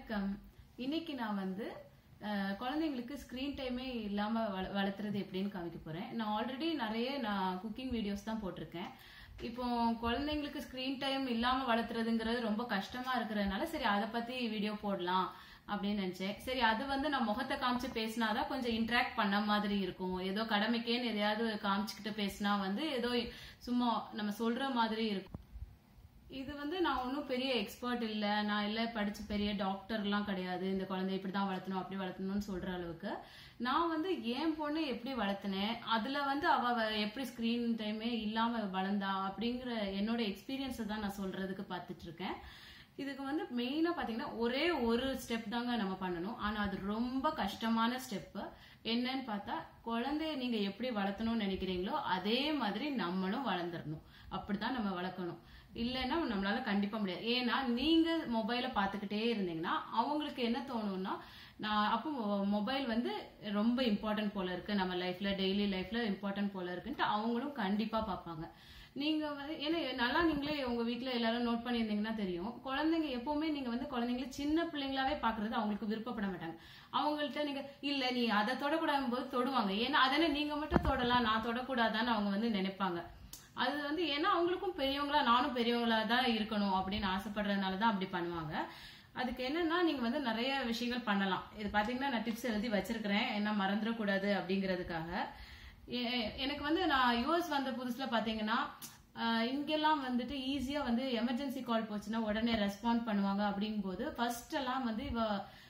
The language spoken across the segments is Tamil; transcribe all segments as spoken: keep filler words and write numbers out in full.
வணக்கம். இன்னைக்கு நான் வந்து குழந்தைங்களுக்கு ஸ்கிரீன் டைமே இல்லாம வளர்த்துறது எப்படின்னு காமிக்க போறேன். நான் ஆல்ரெடி நிறைய நான் குக்கிங் வீடியோஸ் தான் போட்டிருக்கேன். இப்போ குழந்தைங்களுக்கு ஸ்கிரீன் டைம் இல்லாம வளர்த்துறதுங்கிறது ரொம்ப கஷ்டமா இருக்கிறதுனால சரி அதை பத்தி வீடியோ போடலாம் அப்படின்னு நினைச்சேன். சரி அது வந்து நான் முகத்தை காமிச்சு பேசினாதான் கொஞ்சம் இன்டராக்ட் பண்ண மாதிரி இருக்கும். ஏதோ கடமைக்கேன்னு எதையாவது காமிச்சுக்கிட்டு பேசினா வந்து ஏதோ சும்மா நம்ம சொல்ற மாதிரி இருக்கும். இது வந்து நான் ஒன்றும் பெரிய எக்ஸ்பர்ட் இல்லை, நான் இல்லை படிச்சு பெரிய டாக்டர்லாம் கிடையாது. இந்த குழந்தை இப்படிதான் வளர்த்தணும் அப்படி வளர்த்தணும்னு சொல்ற அளவுக்கு நான் வந்து என் பொண்ணு எப்படி வளர்த்தினேன், அதுல வந்து அவ எப்படி ஸ்கிரீன் டைமே இல்லாம வளர்ந்தா அப்படிங்கிற என்னோட எக்ஸ்பீரியன்ஸை தான் நான் சொல்றதுக்கு பார்த்துட்டு இருக்கேன். இதுக்கு வந்து மெயினா பாத்தீங்கன்னா ஒரே ஒரு ஸ்டெப் தாங்க நம்ம பண்ணணும். ஆனா அது ரொம்ப கஷ்டமான ஸ்டெப். என்னன்னு பார்த்தா குழந்தைய நீங்க எப்படி வளர்த்தணும்னு நினைக்கிறீங்களோ அதே மாதிரி நம்மளும் வளர்ந்துடணும். அப்படிதான் நம்ம வளர்க்கணும். இல்லைன்னா நம்மளால கண்டிப்பா முடியாது. ஏன்னா நீங்க மொபைல பாத்துக்கிட்டே இருந்தீங்கன்னா அவங்களுக்கு என்ன தோணும்னா, நான் அப்போ மொபைல் வந்து ரொம்ப இம்பார்ட்டன்ட் போல இருக்கு, நம்ம லைஃப்ல டெய்லி லைஃப்ல இம்பார்ட்டன்ட் போல இருக்குன்ட்டு அவங்களும் கண்டிப்பா பார்ப்பாங்க. நீங்க வந்து ஏன்னா நல்லா நீங்களே உங்க வீட்டுல எல்லாரும் நோட் பண்ணியிருந்தீங்கன்னா தெரியும், குழந்தைங்க எப்பவுமே நீங்க வந்து குழந்தைங்களை சின்ன பிள்ளைங்களாவே பாக்குறது அவங்களுக்கு விருப்பப்பட மாட்டாங்க. அவங்கள்ட்ட நீங்க இல்ல நீ அதை தொடக்கூடாது போது தொடுவாங்க. ஏன்னா அதனை நீங்க மட்டும் தொடலாம், நான் தொடக்கூடாதான்னு அவங்க வந்து நினைப்பாங்க. அது வந்து ஏன்னா அவங்களுக்கும் பெரியவங்களா நானும் பெரியவங்களா தான் இருக்கணும் அப்படின்னு ஆசைப்படுறதுனாலதான் அப்படி பண்ணுவாங்க. அதுக்கு என்னன்னா நீங்க வந்து நிறைய விஷயங்கள் பண்ணலாம். இது பாத்தீங்கன்னா நான் டிப்ஸ் எழுதி வச்சிருக்கிறேன், என்ன மறந்துடக்கூடாது அப்படிங்கிறதுக்காக. எனக்கு வந்து நான் யூஎஸ் வந்த புதுசுல பாத்தீங்கன்னா இங்கெல்லாம் வந்துட்டு ஈஸியா வந்து எமர்ஜென்சி கால் போச்சுன்னா உடனே ரெஸ்பாண்ட் பண்ணுவாங்க. அப்படிங்கும் போது ஃபர்ஸ்ட் எல்லாம் வந்து இவ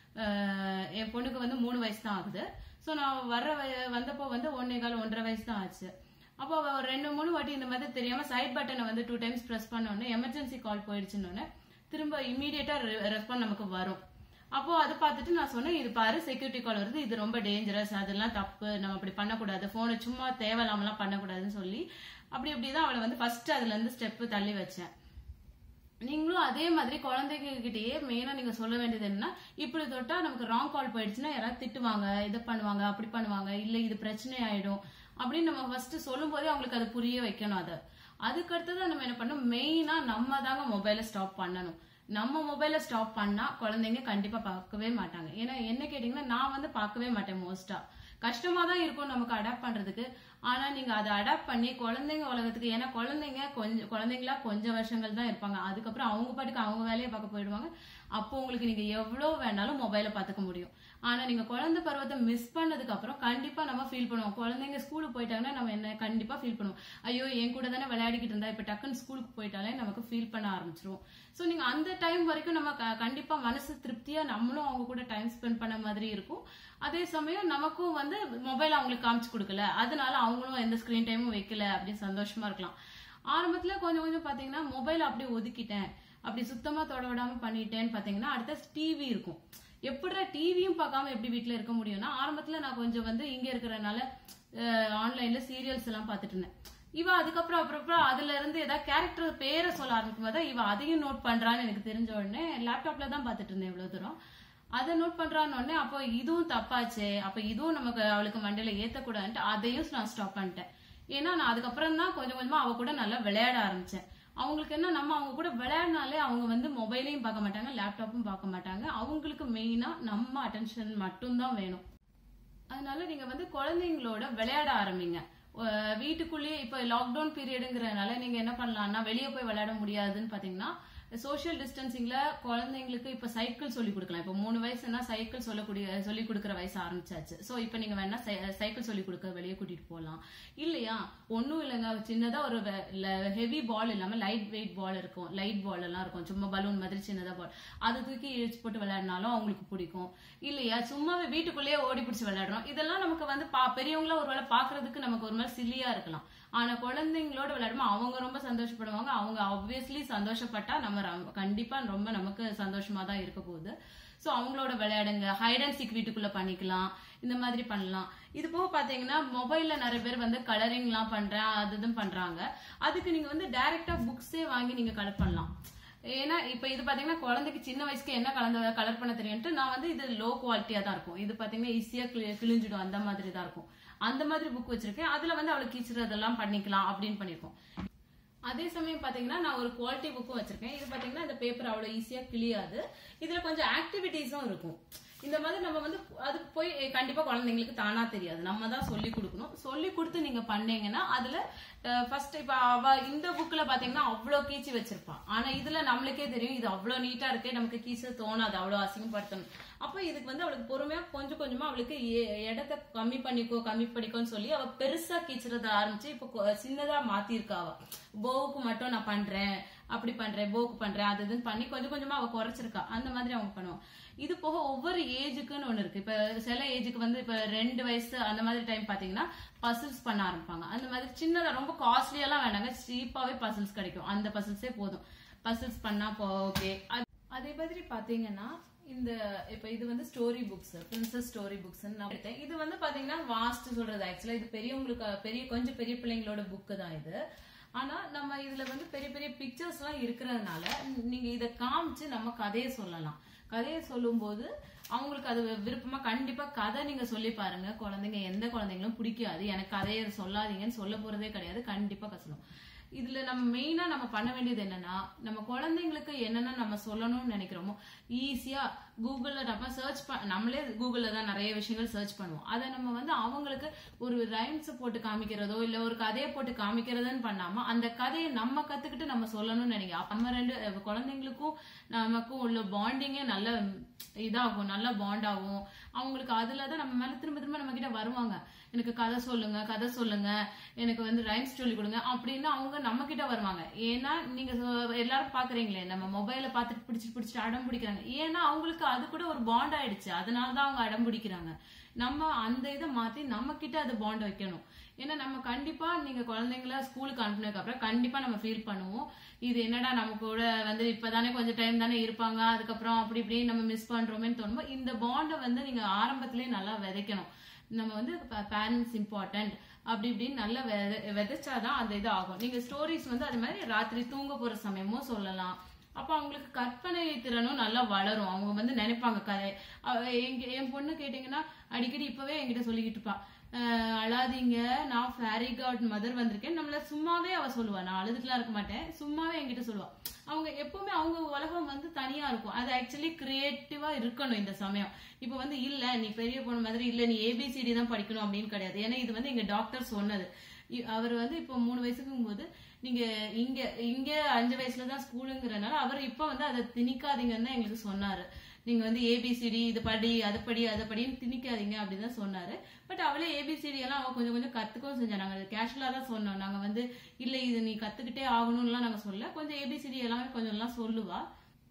என் பொண்ணுக்கு வந்து மூணு வயசு தான் ஆகுது. ஸோ நான் வர்ற வந்தப்போ வந்து ஒன்னே கால் ஒன்றரை வயசு தான் ஆச்சு. அப்போ ஒரு ரெண்டு மூணு வாட்டி இந்த மாதிரி தெரியாம சைட் பட்டனை வந்து டூ டைம்ஸ் பிரஸ் பண்ணோடனே எமர்ஜென்சி கால் போயிடுச்சுன்னு திரும்ப இமீடியட்டா ரெஸ்பாண்ட் நமக்கு வரும். அப்போ அதை பார்த்துட்டு நான் சொன்னேன், இது பாரு செக்யூரிட்டி கால் வருது, இது ரொம்ப டேஞ்சரஸ், அதெல்லாம் தப்பு, நம்ம அப்படி பண்ணக்கூடாது, போனை சும்மா தேவையில்லாமலாம் பண்ணக்கூடாதுன்னு சொல்லி அப்படி இப்படிதான் அவளை வந்து ஃபர்ஸ்ட் அதுல இருந்து ஸ்டெப் தள்ளி வச்சேன். நீங்களும் அதே மாதிரி குழந்தைங்க கிட்டயே மெயினா நீங்க சொல்ல வேண்டியது என்னன்னா, இப்படி தொட்டா நமக்கு ராங் கால் போயிடுச்சுன்னா யாராவது திட்டுவாங்க, இதை பண்ணுவாங்க அப்படி பண்ணுவாங்க, இல்ல இது பிரச்சனை ஆயிடும் அப்படின்னு நம்ம ஃபர்ஸ்ட் சொல்லும் போதே அவங்களுக்கு அது புரிய வைக்கணும். அதை அதுக்கு அடுத்ததான் நம்ம என்ன பண்ணணும், மெயினா நம்ம தாங்க மொபைலை ஸ்டாப் பண்ணணும். நம்ம மொபைல ஸ்டாப் பண்ணா குழந்தைங்க கண்டிப்பா பார்க்கவே மாட்டாங்க. ஏன்னா என்ன கேட்டீங்கன்னா நான் வந்து பார்க்கவே மாட்டேன். மோஸ்டா கஷ்டமா தான் இருக்கும் நமக்கு அடாப்ட் பண்றதுக்கு. ஆனா நீங்க அதை அடாப்ட் பண்ணி குழந்தைங்க உலகத்துக்கு, ஏன்னா குழந்தைங்க கொஞ்சம் குழந்தைங்களா கொஞ்சம் வருஷங்கள் தான் இருப்பாங்க, அதுக்கப்புறம் அவங்க பாட்டுக்கு அவங்க வேலையை பார்க்க போயிடுவாங்க. அப்போ உங்களுக்கு நீங்க எவ்வளவு வேணாலும் மொபைலை பார்த்துக்க முடியும். ஆனா நீங்க குழந்தை பருவத்தை மிஸ் பண்ணதுக்கு அப்புறம் கண்டிப்பா நம்ம ஃபீல் பண்ணுவோம். குழந்தைங்க ஸ்கூலுக்கு போயிட்டாங்கன்னா நம்ம என்ன கண்டிப்பா ஃபீல் பண்ணுவோம், ஐயோ என் கூட தானே விளையாடிக்கிட்டு இருந்தா இப்ப டக்குன்னு ஸ்கூலுக்கு போயிட்டாலே நமக்கு ஃபீல் பண்ண ஆரம்பிச்சிருவோம். சோ நீங்க அந்த டைம் வரைக்கும் நம்ம கண்டிப்பா மனசு திருப்தியா நம்மளும் அவங்க கூட டைம் ஸ்பெண்ட் பண்ண மாதிரி இருக்கும். அதே சமயம் நமக்கும் வந்து மொபைல் அவங்களுக்கு காமிச்சு கொடுக்கல, அதனால அவங்களும் எந்த ஸ்கிரீன் டைமும் வைக்கல அப்படின்னு சந்தோஷமா இருக்கலாம். ஆரம்பத்துல கொஞ்சம் கொஞ்சம் பாத்தீங்கன்னா மொபைல் அப்படியே ஒதுக்கிட்டேன், அப்படி சுத்தமா தொட விடாம பண்ணிட்டேன்னு பாத்தீங்கன்னா அடுத்த டிவி இருக்கும். எப்படிடா டிவியும் பார்க்காம எப்படி வீட்டுல இருக்க முடியும்னா, ஆரம்பத்துல நான் கொஞ்சம் வந்து இங்க இருக்கிறதுனால ஆன்லைன்ல சீரியல்ஸ் எல்லாம் பாத்துட்டு இருந்தேன். இவ அதுக்கப்புறம் அப்புறம் அதுல இருந்து ஏதாவது கேரக்டர் பேரை சொல்ல ஆரம்பிக்கும் போது இவ அதையும் நோட் பண்றான்னு எனக்கு தெரிஞ்ச உடனே லேப்டாப்ல தான் பாத்துட்டு இருந்தேன் இவ்வளவு தூரம். அதை நோட் பண்றான்னு உடனே அப்போ இதுவும் தப்பாச்சே, அப்ப இதுவும் நமக்கு அவளுக்கு மண்டையில ஏத்தக்கூடாதுன்ட்டு அதையும் நான் ஸ்டாப் பண்ணிட்டேன். ஏன்னா நான் அதுக்கப்புறம் தான் கொஞ்சம் கொஞ்சமா அவ கூட நல்லா விளையாட ஆரம்பிச்சேன். அவங்களுக்கு என்ன, நம்ம அவங்க கூட விளையாடினாலே அவங்க வந்து மொபைலையும் பார்க்க மாட்டாங்க, லேப்டாப்பும் பார்க்க மாட்டாங்க. அவங்களுக்கு மெயினா நம்ம அட்டென்ஷன் மட்டும்தான் வேணும். அதனால நீங்க வந்து குழந்தைங்களோட விளையாட ஆரம்பிங்க. வீட்டுக்குள்ளேயே இப்ப லாக்டவுன் பீரியடுங்கிறதுனால நீங்க என்ன பண்ணலாம்னா, வெளியே போய் விளையாட முடியாதுன்னு பாத்தீங்கன்னா சோசியல் டிஸ்டன்சிங்ல குழந்தைங்களுக்கு இப்ப சைக்கிள் சொல்லி கொடுக்கலாம். இப்ப மூணு வயசுனா சைக்கிள் சொல்லக்கூடிய சொல்லி கொடுக்கற வயசு ஆரம்பிச்சாச்சு. சோ இப்ப நீங்க வேணா சைக்கிள் சொல்லி கொடுக்க வெளியே கூட்டிட்டு போகலாம். இல்லையா ஒன்னும் இல்லைங்க, சின்னதா ஒரு ஹெவி பால் இல்லாம லைட் வெயிட் பால் இருக்கும், லைட் பால் எல்லாம் இருக்கும், சும்மா பலூன் மாதிரி சின்னதா பால், அதை தூக்கி இழுச்சு போட்டு விளையாடினாலும் அவங்களுக்கு பிடிக்கும். இல்லையா சும்மாவே வீட்டுக்குள்ளேயே ஓடி பிடிச்சு விளையாடுறோம், இதெல்லாம் நமக்கு வந்து பெரியவங்களா ஒரு வேளை பாக்குறதுக்கு நமக்கு ஒரு மாதிரி சில்லியா இருக்கலாம். ஆனா குழந்தைங்களோட விளையாடுமா அவங்க ரொம்ப சந்தோஷப்படுவாங்க. அவங்க ஆப்வியஸ்லி சந்தோஷப்பட்டா நம்ம கண்டிப்பா ரொம்ப நமக்கு சந்தோஷமா தான் இருக்க போகுது. சோ அவங்களோட விளையாடுங்க, ஹைட் அண்ட் சீக் வீட்டுக்குள்ள பண்ணிக்கலாம், இந்த மாதிரி பண்ணலாம். இது போக பாத்தீங்கன்னா மொபைல்ல நிறைய பேர் வந்து கலரிங் எல்லாம் பண்றேன் அது இதுன்னு பண்றாங்க. அதுக்கு நீங்க வந்து டைரக்டா புக்ஸே வாங்கி நீங்க கலர் பண்ணலாம். ஏன்னா இப்ப இது பாத்தீங்கன்னா குழந்தைக்கு சின்ன வயசுக்கு என்ன கலந்து கலர் பண்ண தெரியும்ட்டு நான் வந்து இது லோ குவாலிட்டியா தான் இருக்கும். இது பாத்தீங்கன்னா ஈஸியா கிழிஞ்சிடும், அந்த மாதிரி தான் இருக்கும். அந்த மாதிரி புக் வச்சிருக்கேன். அதுல வந்து அவளுக்கு கீச்சுறதெல்லாம் பண்ணிக்கலாம் அப்படின்னு பண்ணிருக்கோம். அதே சமயம் பாத்தீங்கன்னா நான் ஒரு குவாலிட்டி புக்கும் வச்சிருக்கேன். இது பாத்தீங்கன்னா இந்த பேப்பர் அவ்வளவு ஈஸியா கிளியாது. இதுல கொஞ்சம் ஆக்டிவிட்டிஸும் இருக்கும். இந்த மாதிரி நம்ம வந்து அதுக்கு போய் கண்டிப்பா குழந்தைங்களுக்கு தானா தெரியாது, நம்ம தான் சொல்லி கொடுக்கணும். சொல்லி கொடுத்து நீங்க பண்ணீங்கன்னா அதுல ஃபர்ஸ்ட் இப்ப அவ இந்த புக்ல பாத்தீங்கன்னா அவ்வளவு கீச்சு வச்சிருப்பான். ஆனா இதுல நம்மளுக்கே தெரியும் இது அவ்வளவு நீட்டா இருக்கே, நமக்கு கீச்சு தோணாது, அவ்வளவு அசிங்கப்படுத்தணும். அப்ப இதுக்கு வந்து அவளுக்கு பொறுமையா கொஞ்சம் கொஞ்சமா அவளுக்கு இடத்த கம்மி பண்ணிக்கோ கம்மி பண்ணிக்கோன்னு சொல்லி அவ பெருசா கீச்சுறத ஆரம்பிச்சு இப்ப சின்னதா மாத்திருக்கா. அவ போவுக்கு மட்டும் நான் பண்றேன், அப்படி பண்றேன், போக்கு பண்றேன், அது இதுன்னு பண்ணி கொஞ்சம் கொஞ்சமா அவ குறைச்சிருக்கா. அந்த மாதிரி அவங்க பண்ணுவோம். இது போக ஒவ்வொரு ஏஜுக்குன்னு ஒண்ணு இருக்கு. இப்ப சில ஏஜுக்கு வந்து இப்ப ரெண்டு வயசு அந்த மாதிரி டைம் பாத்தீங்கன்னா பசில்ஸ் பண்ண ஆரம்பிப்பாங்க. அந்த மாதிரி சின்னதா ரொம்ப காஸ்ட்லியெல்லாம் வேண்டாங்க, சீப்பாவே பசில்ஸ் கிடைக்கும். அந்த பசில்ஸே போதும், பசில்ஸ் பண்ணா ஓகே. அதே மாதிரி பாத்தீங்கன்னா இந்த இப்ப இது வந்து story books, princess story books நான் எடுத்தேன். இது வந்து பாத்தீங்கன்னா வாஸ்ட் சொல்றது ஆக்சுவலா இது பெரியவங்களுக்கு பெரிய கொஞ்சம் பெரிய பிள்ளைங்களோட புக்கு தான் இது. ஆனா நம்ம இதுல வந்து பெரிய பெரிய பிக்சர்ஸ் எல்லாம் இருக்கிறதுனால நீங்க இதை காமிச்சு நம்ம கதையை சொல்லலாம். கதையை சொல்லும் போது அவங்களுக்கு அது விருப்பமா கண்டிப்பா கதை நீங்க சொல்லி பாருங்க. குழந்தைங்க எந்த குழந்தைங்களும் பிடிக்காது எனக்கு கதையை சொல்லாதீங்கன்னு சொல்ல போறதே கிடையாது, கண்டிப்பா கசணும். இதுல நம்ம மெயினா நம்ம பண்ண வேண்டியது என்னன்னா, நம்ம குழந்தைங்களுக்கு என்னென்ன நம்ம சொல்லணும்னு நினைக்கிறோமோ ஈஸியா கூகுள்ல நம்ம சர்ச் பண்ண, நம்மளே கூகுள்ல தான் நிறைய விஷயங்கள் சர்ச் பண்ணுவோம். அதை நம்ம வந்து அவங்களுக்கு ஒரு ரைம்ஸ் போட்டு காமிக்கிறதோ இல்ல ஒரு கதையை போட்டு காமிக்கிறதுன்னு பண்ணாம அந்த கதையை நம்ம கத்துக்கிட்டு நம்ம சொல்லணும்னு நினைக்கிறோம். நம்ம ரெண்டு குழந்தைங்களுக்கும் நமக்கும் உள்ள பாண்டிங்கே நல்ல இதாகும், நல்ல பாண்ட் ஆகும். அவங்களுக்கு அதுலதான் நம்ம மேல திரும்ப திரும்ப நம்ம கிட்ட வருவாங்க, எனக்கு கதை சொல்லுங்க கதை சொல்லுங்க எனக்கு வந்து ரைம்ஸ் சொல்லி கொடுங்க அப்படின்னு அவங்க நம்ம கிட்ட வருவாங்க. ஏன்னா நீங்க எல்லாரும் பாக்குறீங்களே நம்ம மொபைல பாத்துட்டு பிடிச்சிட்டு பிடிச்சிட்டு அடம் பிடிக்கிறாங்க. ஏன்னா அவங்களுக்கு அது கூட ஒரு பாண்ட் ஆயிடுச்சு, அதனாலதான் அவங்க அடம் பிடிக்கிறாங்க. நம்ம அந்த இதை மாத்தி நம்ம கிட்ட அது பாண்ட் வைக்கணும். ஏன்னா நம்ம கண்டிப்பா நீங்க குழந்தைங்கள ஸ்கூலுக்கு அனுப்புனதுக்கு அப்புறம் கண்டிப்பா நம்ம ஃபீல் பண்ணுவோம், இது என்னடா நம்ம கூட வந்து இப்பதானே கொஞ்சம் டைம் தானே இருப்பாங்க, அதுக்கப்புறம் அப்படி இப்படி நம்ம மிஸ் பண்றோமேன்னு தோணும். இந்த பாண்டை வந்து நீங்க ஆரம்பத்திலேயே நல்லா விதைக்கணும். நம்ம வந்து பேரண்ட்ஸ் இம்பார்ட்டன்ட் அப்படி இப்படின்னு நல்லா விதைச்சாதான் அந்த இது ஆகும். நீங்க ஸ்டோரிஸ் வந்து அது மாதிரி ராத்திரி தூங்க போற சமயமும் சொல்லலாம். அப்ப அவங்களுக்கு கற்பனை திறனும் நல்லா வளரும். அவங்க வந்து நினைப்பாங்க கதை. என் பொண்ணு கேட்டீங்கன்னா அடிக்கடி இப்பவே என்கிட்ட சொல்லிக்கிட்டு இருப்பா, அழாதீங்க நான் ஃபேரி காட் மதர் வந்திருக்கேன். நம்மள சும்மாவே அவ சொல்லுவா, நான் அழுதுட்டுலாம் இருக்க மாட்டேன், சும்மாவே என்கிட்ட சொல்லுவா. அவங்க எப்பவுமே அவங்க உலகம் வந்து தனியா இருக்கும். அது ஆக்சுவலி கிரியேட்டிவா இருக்கணும் இந்த சமயம். இப்ப வந்து இல்ல நீ பெரிய பொண்ணு மாதிரி இல்ல நீ ஏபிசிடி தான் படிக்கணும் அப்படின்னு கிடையாது. ஏன்னா இது வந்து எங்க டாக்டர் சொன்னது. அவர் வந்து இப்போ மூணு வயசுக்கும் போது நீங்க இங்க இங்க அஞ்சு வயசுலதான் ஸ்கூலுங்கிறனால அவர் இப்ப வந்து அதை திணிக்காதீங்கன்னு எங்களுக்கு சொன்னாரு. நீங்க வந்து ஏபிசிடி இது படி அது படி அதை படின்னு திணிக்காதீங்க அப்படின்னு சொன்னாரு. பட் அவளே ஏபிசிடி எல்லாம் அவ கொஞ்சம் கொஞ்சம் கத்துக்கவும் செஞ்சா. நாங்க கேஷுவலா தான் சொன்னோம், நாங்க வந்து இல்ல இது நீ கத்துக்கிட்டே ஆகணும்லாம் நாங்க சொல்ல, கொஞ்சம் ஏபிசிடி எல்லாமே கொஞ்சம் எல்லாம் சொல்லுவா.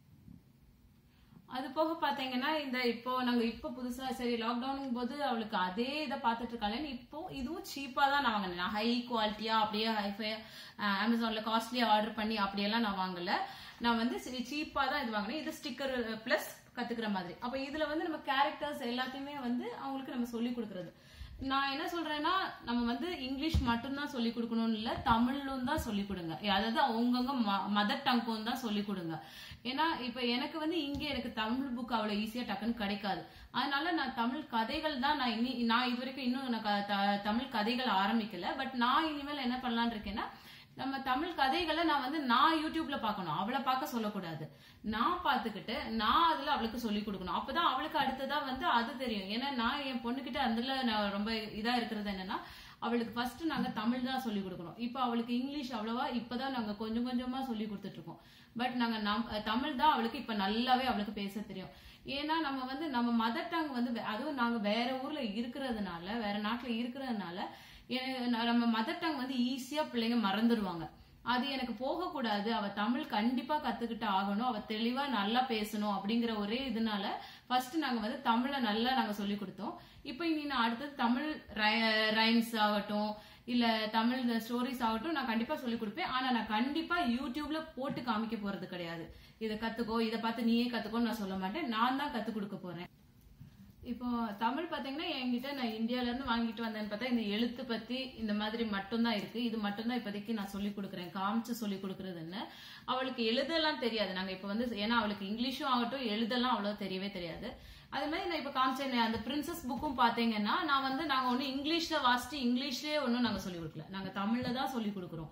அது போக பாத்தீங்கன்னா இந்த இப்போ நாங்க இப்போ புதுசா சரி லாக்டவுன் போது அவளுக்கு அதே இதை பாத்துட்டு இருக்காளேன்னு இப்போ இதுவும் சீப்பா தான் நான் வாங்கினேன். ஹை குவாலிட்டியா அப்படியே ஹைஃபை அமேசான்ல காஸ்ட்லியா ஆர்டர் பண்ணி அப்படியெல்லாம் நான் வாங்கல. நான் வந்து சீப்பா தான் இது வாங்கினேன். இது ஸ்டிக்கர் பிளஸ் கத்துக்கிற மாதிரி. அப்ப இதுல வந்து நம்ம கேரக்டர்ஸ் எல்லாத்தையுமே வந்து அவங்களுக்கு நம்ம சொல்லி கொடுக்கறது. நான் என்ன சொல்றேன்னா நம்ம வந்து இங்கிலீஷ் மட்டும்தான் சொல்லி கொடுக்கணும்னு இல்ல, தமிழும் தான் சொல்லி கொடுங்க. அதாவது அவங்கவுங்க மதர் டங்கும் தான் சொல்லி கொடுங்க. ஏன்னா இப்ப எனக்கு வந்து இங்க எனக்கு தமிழ் புக் அவ்வளவு ஈஸியா டக்குன்னு கிடைக்காது. அதனால நான் தமிழ் கதைகள் தான் நான் இனி நான் இது வரைக்கும் இன்னும் நான் தமிழ் கதைகள் ஆரம்பிக்கல. பட் நான் இனிமேல் என்ன பண்ணலான் இருக்கேன்னா நம்ம தமிழ் கதைகளை நான் வந்து நான் யூடியூப்ல பாக்கணும், அவளை பார்க்க சொல்லக்கூடாது. நான் பாத்துக்கிட்டு நான் அதுல அவளுக்கு சொல்லி கொடுக்கணும். அப்பதான் அவளுக்கு அடுத்ததா வந்து அது தெரியும். ஏன்னா நான் என் பொண்ணுகிட்ட அதுல நான் ரொம்ப இதா இருக்கிறது என்னன்னா அவளுக்கு ஃபர்ஸ்ட் நாங்க தமிழ் தான் சொல்லி கொடுக்கணும். இப்ப அவளுக்கு இங்கிலீஷ் அவ்வளவா இப்பதான் நாங்க கொஞ்சம் கொஞ்சமா சொல்லி கொடுத்துட்டு இருக்கோம். பட் நாங்க தமிழ் தான் அவளுக்கு இப்ப நல்லாவே அவளுக்கு பேச தெரியும். ஏன்னா நம்ம வந்து நம்ம மதர் டங் வந்து அதுவும் நாங்க வேற ஊர்ல இருக்கிறதுனால வேற நாட்டுல இருக்கிறதுனால நம்ம மதர் டங் வந்து ஈஸியா பிள்ளைங்க மறந்துடுவாங்க. அது எனக்கு போகக்கூடாது, அவ தமிழ் கண்டிப்பா கத்துக்கிட்டு ஆகணும், அவ தெளிவா நல்லா பேசணும் அப்படிங்கிற ஒரே இதனால ஃபர்ஸ்ட் நாங்க வந்து தமிழை நல்லா நாங்க சொல்லி கொடுத்தோம். இப்ப இனி நான் அடுத்தது தமிழ் ரைம்ஸ் ஆகட்டும் இல்ல தமிழ் ஸ்டோரிஸ் ஆகட்டும் நான் கண்டிப்பா சொல்லி கொடுப்பேன். ஆனா நான் கண்டிப்பா யூடியூப்ல போட்டு காமிக்க போறது கிடையாது. இதை கத்துக்கோ இதை பார்த்து நீயே கத்துக்கோன்னு நான் சொல்ல மாட்டேன், நான் தான் கத்து கொடுக்க போறேன். இப்போ தமிழ் பாத்தீங்கன்னா என்கிட்ட நான் இந்தியால இருந்து வாங்கிட்டு வந்தேன்னு பார்த்தா இந்த எழுத்து பத்தி இந்த மாதிரி மட்டும்தான் இருக்கு. இது மட்டும்தான் இப்போதைக்கு நான் சொல்லி கொடுக்குறேன், காமிச்சு சொல்லி கொடுக்கறதுன்னு. அவளுக்கு எழுதெல்லாம் தெரியாது. நாங்க இப்ப வந்து ஏன்னா அவளுக்கு இங்கிலீஷும் ஆகட்டும் எழுதெல்லாம் அவ்வளவு தெரியவே தெரியாது. அதே மாதிரி நான் இப்ப காமிச்சேன் அந்த பிரின்சஸ் புக்கும் பாத்தீங்கன்னா நான் வந்து நாங்க ஒண்ணு இங்கிலீஷ்ல வாசிச்சு இங்கிலீஷ்லயே ஒன்னும் நாங்க சொல்லி கொடுக்கல, நாங்க தமிழ்ல தான் சொல்லி கொடுக்குறோம்.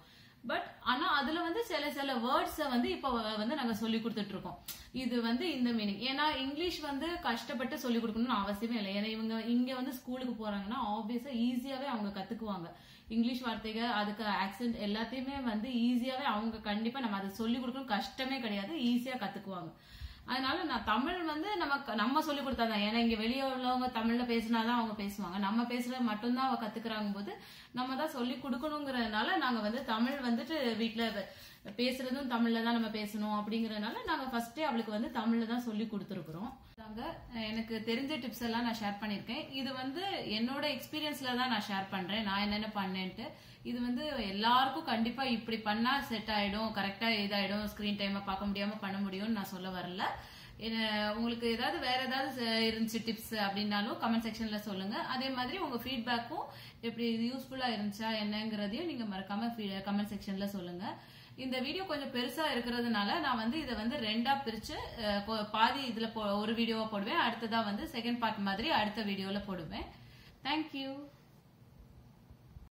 பட் ஆனா அதுல வந்து சில சில வேர்ட்ஸ வந்து இப்ப வந்து நாங்க சொல்லி கொடுத்துட்டு இருக்கோம். இது வந்து இந்த மீனிங். ஏன்னா இங்கிலீஷ் வந்து கஷ்டப்பட்டு சொல்லி கொடுக்கணும்னு அவசியமே இல்லை. ஏன்னா இவங்க இங்க வந்து ஸ்கூலுக்கு போறாங்கன்னா ஆப்வியஸா ஈஸியாவே அவங்க கத்துக்குவாங்க. இங்கிலீஷ் வார்த்தைகள் அதுக்கு ஆக்சென்ட் எல்லாத்தையுமே வந்து ஈஸியாவே அவங்க கண்டிப்பா நம்ம அதை சொல்லி கொடுக்கணும் கஷ்டமே கிடையாது, ஈஸியா கத்துக்குவாங்க. அதனால நான் தமிழ் வந்து நமக்கு நம்ம சொல்லி கொடுத்தாதான். ஏன்னா இங்க வெளியே உள்ளவங்க தமிழ்ல பேசினாதான் அவங்க பேசுவாங்க. நம்ம பேசுறது மட்டும்தான் அவங்க கத்துக்கிறாங்க போது நம்ம தான் சொல்லி கொடுக்கணுங்கிறதுனால நாங்க வந்து தமிழ் வந்துட்டு வீட்டுல பேசுறதும் தமிழ்ல தான் நம்ம பேசணும் அப்படிங்கறதுனால நாங்க ஃபர்ஸ்டே அவளுக்கு வந்து தமிழ்ல தான் சொல்லி கொடுத்துருக்குறோம். எனக்கு தெரிஞ்ச டிப்ஸ் எல்லாம் நான் ஷேர் பண்ணிருக்கேன். இது வந்து என்னோட எக்ஸ்பீரியன்ஸ்ல தான் நான் ஷேர் பண்றேன், நான் என்னென்ன பண்ணேன்ட்டு. இது வந்து எல்லாருக்கும் கண்டிப்பா இப்படி பண்ணா செட் ஆயிடும், கரெக்டா இதாயிடும், ஸ்கிரீன் டைமை பார்க்க முடியாம பண்ண முடியும்னு நான் சொல்ல வரல. உங்களுக்கு ஏதாவது வேற ஏதாவது இருந்துச்சு டிப்ஸ் அப்படின்னாலும் கமெண்ட் செக்ஷன்ல சொல்லுங்க. அதே மாதிரி உங்க ஃபீட்பேக்கும் எப்படி இது யூஸ்ஃபுல்லா இருந்துச்சா என்னங்கிறதையும் நீங்க மறக்காம கமெண்ட் செக்ஷன்ல சொல்லுங்க. இந்த வீடியோ கொஞ்சம் பெருசா இருக்கிறதுனால நான் வந்து இதை வந்து ரெண்டா பிரிச்சு பாதி இதுல ஒரு வீடியோவா போடுவேன், அடுத்ததா வந்து செகண்ட் பார்ட் மாதிரி அடுத்த வீடியோல போடுவேன். தேங்க்யூ.